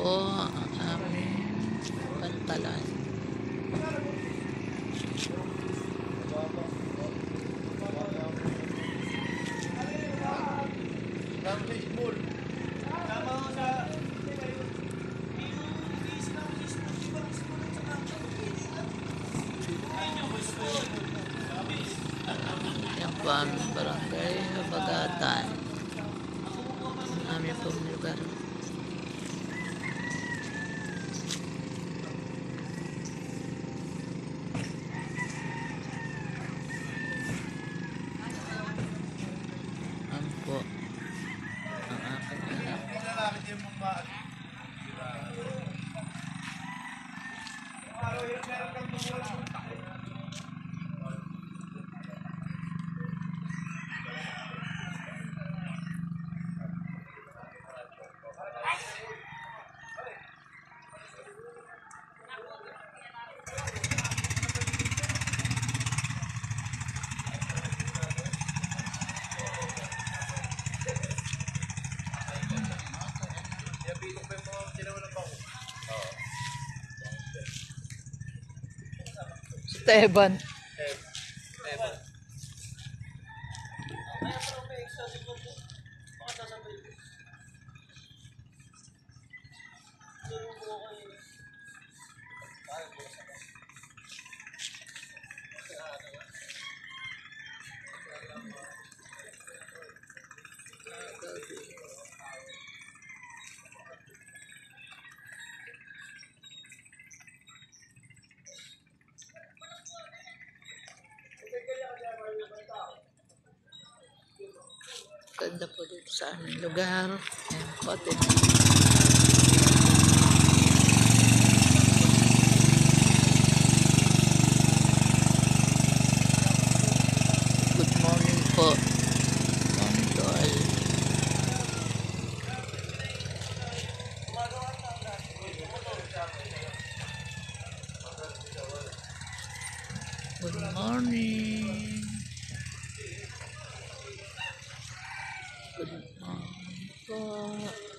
po ang aming pantalan. Yan po aming barangay Habagatan. Ang aming pong lugar. Yan po ang aking anak. Esteban. Ganda po dito sa aming lugar. Ayan po, good morning po. Morning to all. Good morning. Good morning po.